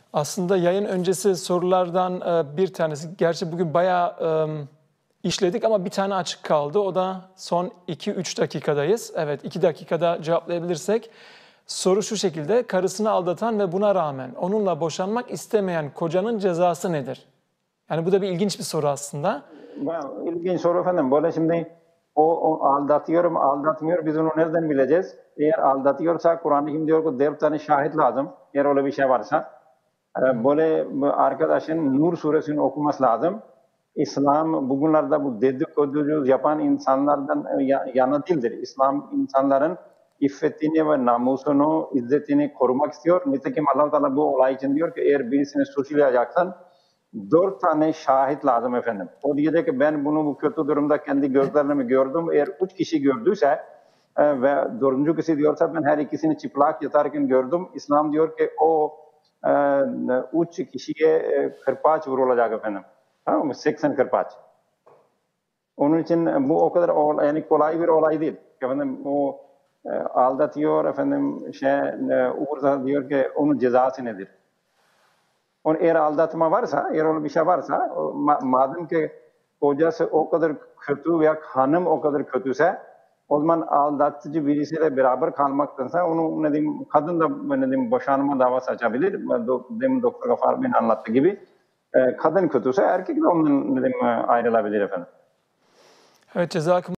Aslında yayın öncesi sorulardan bir tanesi, gerçi bugün bayağı işledik ama bir tane açık kaldı. O da son 2-3 dakikadayız. Evet, 2 dakikada cevaplayabilirsek. Soru şu şekilde: karısını aldatan ve buna rağmen onunla boşanmak istemeyen kocanın cezası nedir? Yani bu da bir ilginç bir soru aslında. İlginç soru efendim. Böyle şimdi o aldatıyor mu aldatmıyor, biz onu nereden bileceğiz? Eğer aldatıyorsa Kur'an-ı Kerim diyor ki 4 tane şahit lazım. Eğer öyle bir şey varsa. Böyle arkadaşın Nur suresini okuması lazım. İslam bugünlerde bu dedikoducu yapan insanlardan yana değildir. İslam insanların iffetini ve namusunu, izzetini korumak istiyor. Nitekim Allah Teala bu olay için diyor ki eğer birisini suçlayacaksan 4 tane şahit lazım efendim. O diyecek ki ben bunu bu kötü durumda kendi gözlerimle gördüm. Eğer 3 kişi gördüyse ve 4. kişi diyorsa ben her ikisini çıplak yatarken gördüm. İslam diyor ki o 3 kişiye kırbaç vurulacak efendim. Tamam mı? 80 kırbaç. Onun için bu o kadar yani kolay bir olay değil. Efendim o aldatıyor efendim Uğur diyor ki onun cezası nedir? Onun eğer aldatma varsa, eğer öyle bir şey varsa, madem ki kocası o kadar kötü veya hanım o kadar kötüse, o zaman aldatıcı birisiyle beraber kalmaktansa onu ne diyeyim, kadın da ne diyeyim, boşanma davası açabilir. Demin Doktor Gafar Bey'in anlattığı gibi. Kadın kötüse erkek de ondan ne diyeyim, ayrılabilir efendim. Evet,